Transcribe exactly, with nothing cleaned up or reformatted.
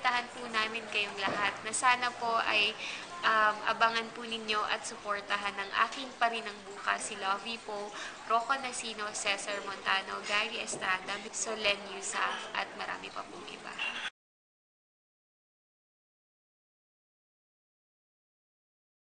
iniimbitahan po namin kayong lahat na sana po ay um, abangan po ninyo at suportahan ng Akin Pa Rin ng Bukas, si Lovie po, Rocco Nasino, Cesar Montano, Gary Estrada, Solen Yusaf, at marami pa pong iba.